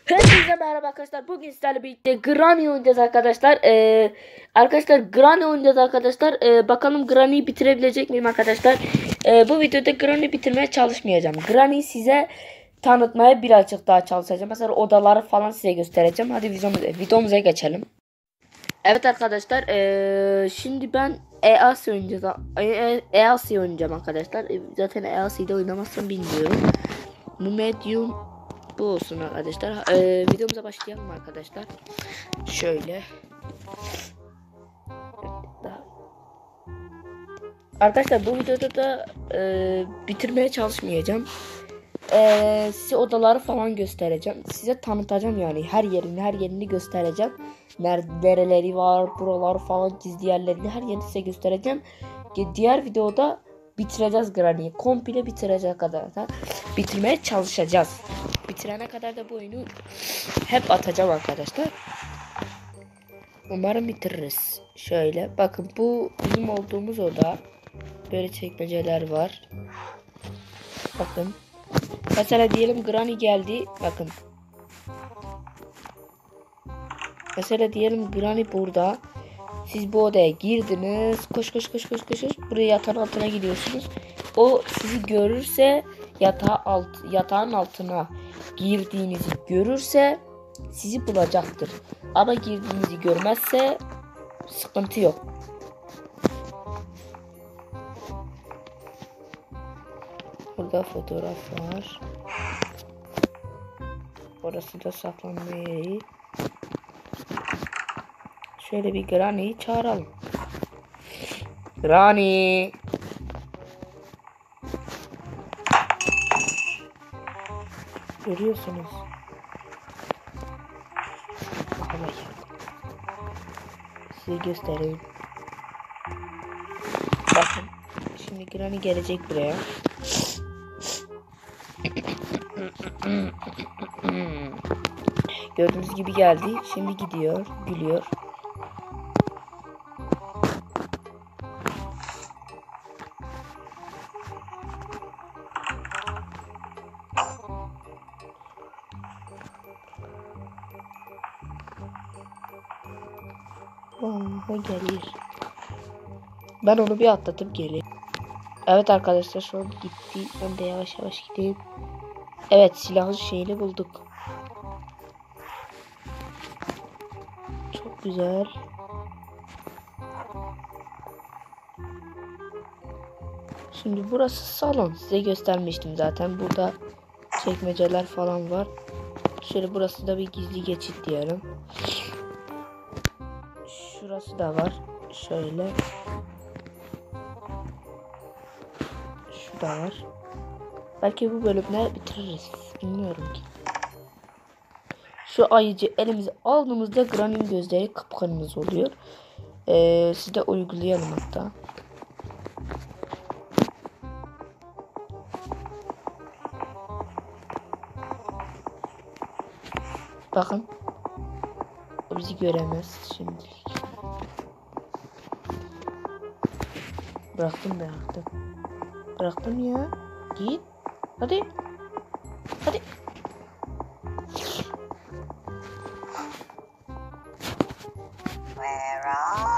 Hepinize merhaba arkadaşlar. Bugün sizlerle birlikte Granny oynayacağız arkadaşlar. Arkadaşlar Granny oynayacağız arkadaşlar. Bakalım Granny'yi bitirebilecek miyim arkadaşlar? Bu videoda Granny bitirmeye çalışmayacağım. Granny'yi size tanıtmaya birazcık daha çalışacağım. Mesela odaları falan size göstereceğim. Hadi videomuza geçelim. Evet arkadaşlar. Şimdi ben EASI oynayacağız. EASI oynayacağım arkadaşlar. Zaten EASI'de oynamazsam bilmiyorum. Bu medium. Bu olsun arkadaşlar. Videomuza başlayalım arkadaşlar. Şöyle. Arkadaşlar bu videoda da bitirmeye çalışmayacağım. Size odaları falan göstereceğim. Size tanıtacağım yani her yerini göstereceğim. Nereleri var, buralar falan, gizli yerlerini, her yerini size göstereceğim. Diğer videoda bitireceğiz Granny'yi. Komple bitireceğiz kadar da bitirmeye çalışacağız. Bitirene kadar da bu oyunu hep atacağım arkadaşlar. Umarım bitiririz. Şöyle bakın, bu bizim olduğumuz oda. Böyle çekmeceler var. Bakın. Mesela diyelim Granny geldi. Bakın. Mesela diyelim Granny burada. Siz bu odaya girdiniz. Koş. Buraya yatağın altına gidiyorsunuz. O sizi görürse yatağın altına girdiğinizi görürse sizi bulacaktır. Ama girdiğinizi görmezse sıkıntı yok. Burada fotoğraf var. Orası da saklanma yeri. Şöyle bir Granny'yi çağıralım. Granny. Görüyorsunuz. Size göstereyim. Bakın. Şimdi Granny gelecek buraya. Gördüğünüz gibi geldi. Şimdi gidiyor. Gülüyor. Vallahi gelir. Ben onu bir atlatıp geleyim. Evet arkadaşlar, şu an gitti. Ben de yavaş gideyim. Evet, silahın şeyini bulduk. Çok güzel. Şimdi burası salon. Size göstermiştim zaten. Burada çekmeceler falan var. Şöyle burası da bir gizli geçit diyelim. Şurası da var. Şöyle. Şu da var. Belki bu bölümde bitiririz. Bilmiyorum ki. Şu ayıcı elimize aldığımızda Granny'nin gözleri kıpkırmızı oluyor. Siz de uygulayalım hatta. Bakın. O bizi göremez şimdilik. Bıraktım ya. Git. Hadi. Where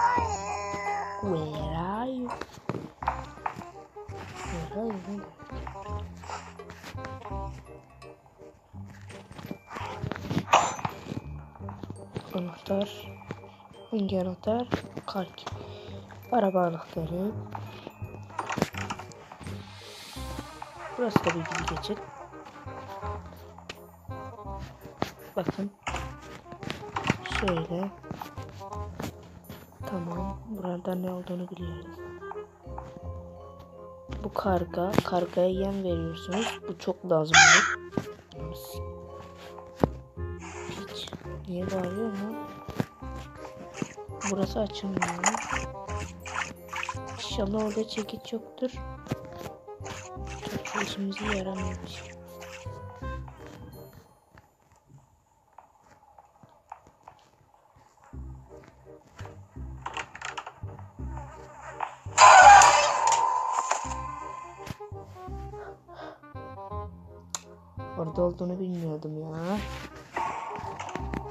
are you? Anahtar. Hangi anahtar? Kalk. Araba anahtarı. Burası da bir geçit. Bakın. Şöyle. Tamam. Burada ne olduğunu biliyoruz. Bu karga. Kargaya yem veriyorsunuz. Bu çok lazım olur. Hiç. Niye bağırıyor mu? Burası açılmıyor. İnşallah orada çekiç yoktur. Çok işimize yaramıyormuş. Orada olduğunu bilmiyordum ya.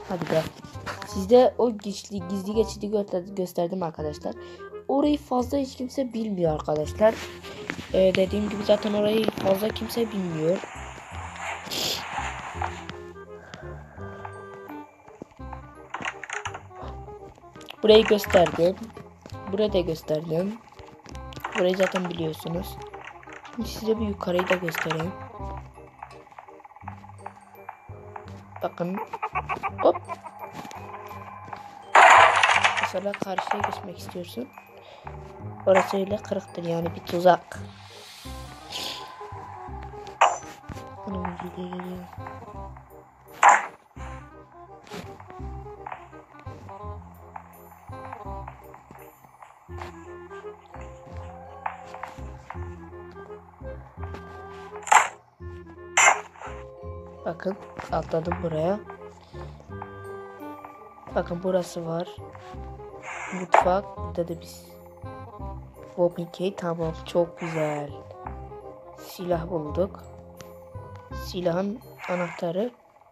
Hadi be. Sizde o gizli geçidi gösterdim arkadaşlar. Orayı fazla hiç kimse bilmiyor arkadaşlar. Dediğim gibi zaten orayı fazla kimse bilmiyor. Burayı gösterdim. Burayı da gösterdim. Burayı zaten biliyorsunuz. Şimdi size bir yukarıyı da göstereyim. Bakın. Hop. Mesela karşıya geçmek istiyorsun. Orası öyle kırıktır, yani bir tuzak. Bakın atladım buraya. Bakın burası var. Mutfak. Burada da biz. Whopping, tamam, çok güzel. Silah bulduk. Silahın anahtarı.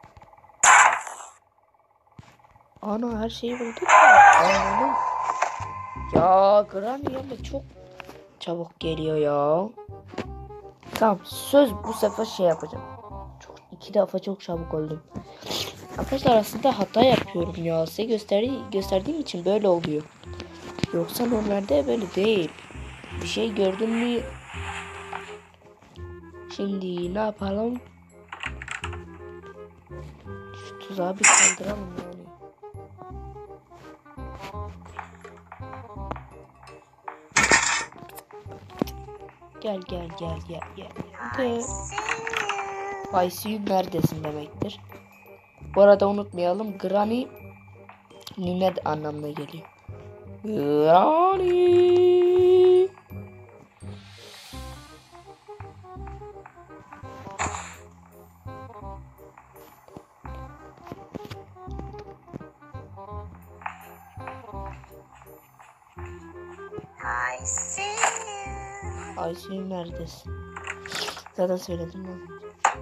Ana, her şeyi bulduk ya. Anladım. Ya Granny ama çok çabuk geliyor ya. Tamam, söz bu sefer şey yapacağım. İki defa çok çabuk oldum. Arkadaşlar aslında hata yapıyorum ya. Size gösterdiğim için böyle oluyor. Yoksa normalde böyle değil. Bir şey gördün mü? Şimdi ne yapalım? Şu tuzağı bir kaldıralım yani. Gel. I see you neredesin demektir. Bu arada unutmayalım, Granny nine anlamına geliyor. Granny. I see you neredesin? Zaten söyledim ben.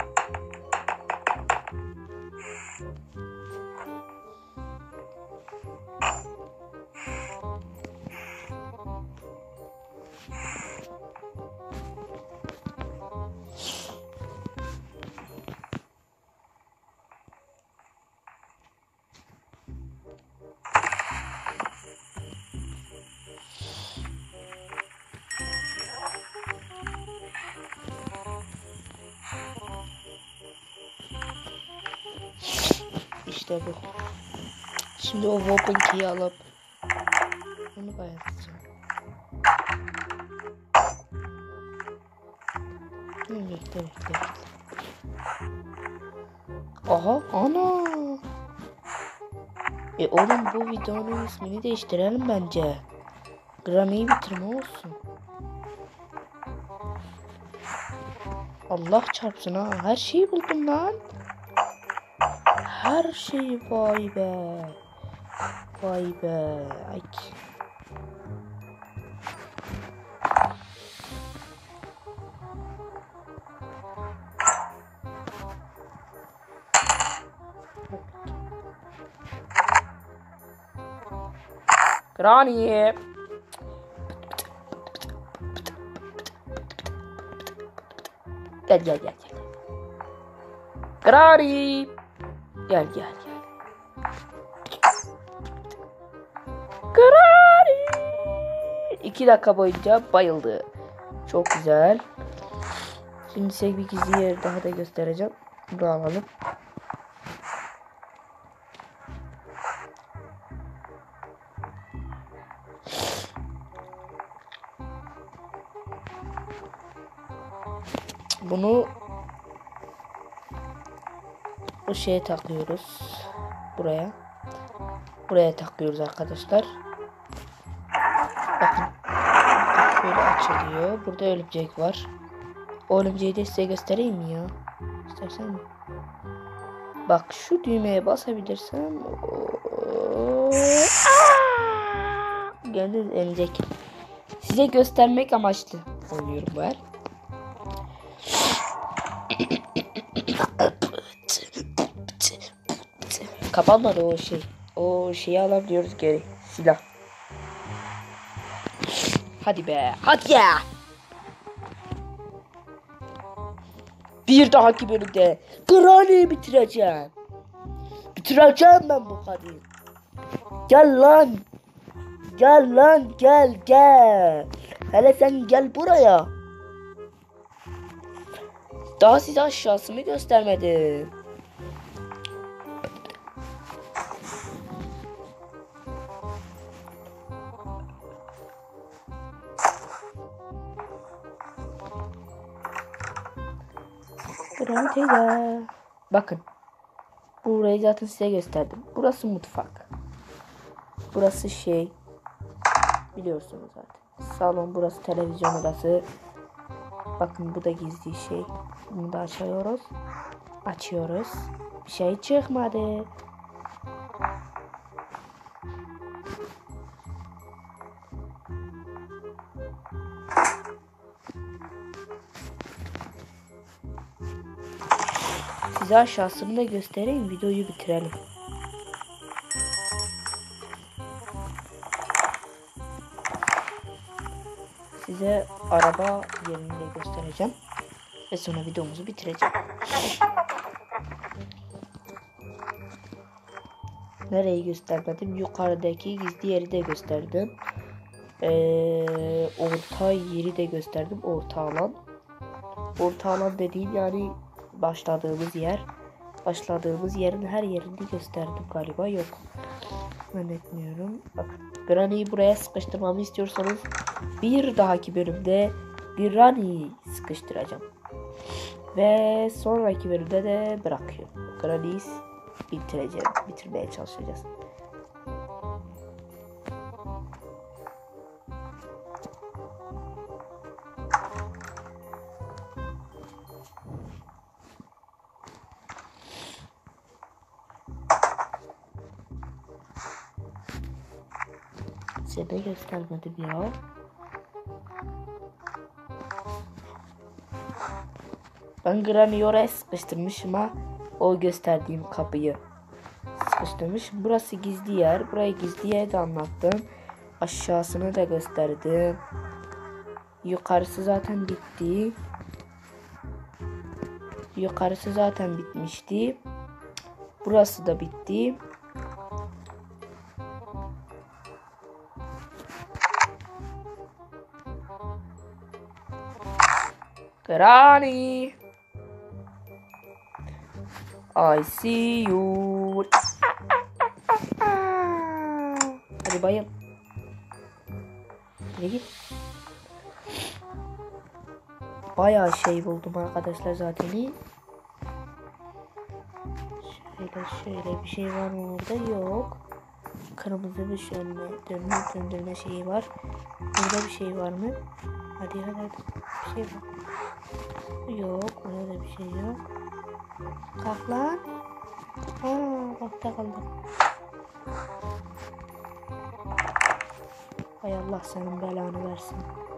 İşte bu. Şimdi o Whopping'i alıp bunu bayatacağım. Bekle. Aha, ana. Oğlum, bu videonun ismini değiştirelim bence. Granny'yi bitirme olsun. Allah çarpsın ha. Her şeyi buldum lan. Her şeyi, vay be. Ay. Granny. Gel. Granny. Gel. Granny. 2 dakika boyunca bayıldı. Çok güzel. Şimdi size bir gizli yer daha da göstereceğim. Bunu alalım. Bunu bu şeye takıyoruz. Buraya takıyoruz arkadaşlar. Bakın. Böyle açılıyor. Burada örümcek var. O örümceği de size göstereyim mi ya? İstersen mi? Bak, şu düğmeye basabilirsem. Gördünüz, örümcek. Size göstermek amaçlı oynuyorum bu el. Kapanmadı o şey. O şeyi alabiliyoruz geri. Silah. Hadi be. Hadi ya. Bir dahaki bölümde Granny'yi bitireceğim. Bitireceğim ben bu kadını. Gel lan. Gel lan gel gel. Hele sen gel buraya. Daha size aşağısını göstermedim. Granny teyze. Bakın. Burayı zaten size gösterdim. Burası mutfak. Burası şey. Biliyorsunuz zaten. Salon burası, televizyon odası. Bakın bu da gizli şey. Bunu da açıyoruz. Açıyoruz. Bir şey çıkmadı. Size aşağısını da göstereyim. Videoyu bitirelim. Size araba yerini de göstereceğim. Ve sonra videomuzu bitireceğim. Nereyi göstermedim? Yukarıdaki gizli yeri de gösterdim. Orta yeri de gösterdim. Orta alan. Orta alan dediğim yani başladığımız yer. Başladığımız yerin her yerini gösterdim galiba. Yok. Zannetmiyorum. Bakın. Granny'yi buraya sıkıştırmamı istiyorsanız bir dahaki bölümde Granny'yi sıkıştıracağım. Ve sonraki bölümde de bırakıyorum. Granny'yi bitirmeye çalışacağız. Size de göstermedim ya. Ben Granny'yi oraya sıkıştırmışım ha. O gösterdiğim kapıyı sıkıştırmış. Burası gizli yer. Burayı gizli yer de anlattım. Aşağısını da gösterdim. Yukarısı zaten bitti. Yukarısı zaten bitmişti. Burası da bitti. Granny, I see you. Hadi bayım. Hadi git. Bayağı şey buldum arkadaşlar zaten. Şöyle bir şey var mı orada? Yok. Kırmızı bir şey döndürme şeyi var. Burada bir şey var mı? Hadi. Bir şey var. Yok. Orada bir şey yok. Kalk lan. Bakta kaldım. Hay Allah senin belanı versin.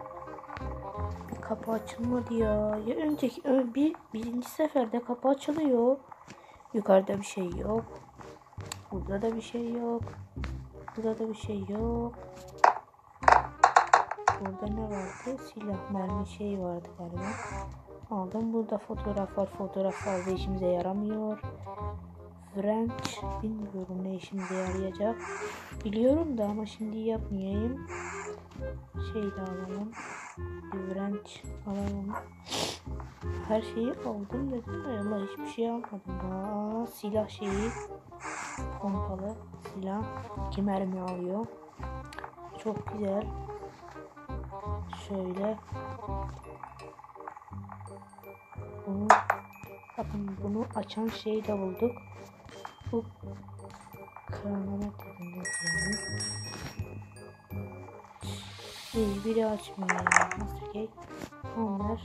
Kapı açılmadı ya. Ya birinci seferde kapı açılıyor. Yukarıda bir şey yok. Burada da bir şey yok. Burada da bir şey yok. Burada ne vardı? Silah, mermi şey vardı galiba. Aldım. Burada fotoğraf var. Fotoğraf fazla işimize yaramıyor. French bilmiyorum ne işimize yarayacak. Biliyorum da ama şimdi yapmayayım. Şey de alalım. French alalım. Her şeyi aldım dedim de ama hiçbir şey almadım. Silah şeyi. Pompalı silah. 2 mermi alıyor. Çok güzel. Şöyle. Bunu açan şeyi de bulduk. Bu kronometre biri açmıyor. Nasıl ki? Onlar.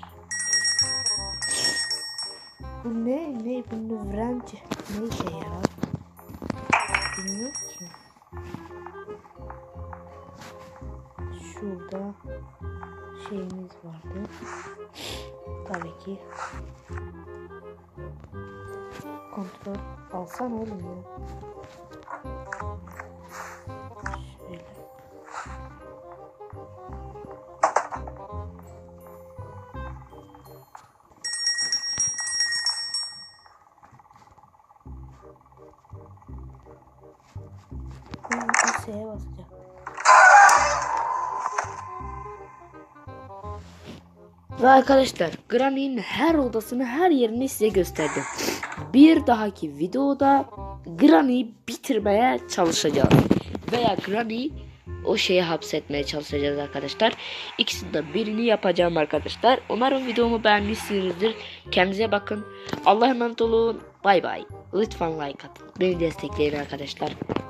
Bu ne? Bunu French ne işe yarar? Bilmiyorum ki. Şurada şeyimiz vardı. Tabii ki kontrol alt Alsana oğlum ya. Şöyle. Şeye basacağım. Ve arkadaşlar Granny'nin her odasını, her yerini size gösterdim. Bir dahaki videoda Granny'yi bitirmeye çalışacağız. Veya Granny'yi o şeye hapsetmeye çalışacağız arkadaşlar. İkisinden birini yapacağım arkadaşlar. Umarım videomu beğenmişsinizdir. Kendinize bakın. Allah'a emanet olun. Bay bay. Lütfen like atın. Beni destekleyin arkadaşlar.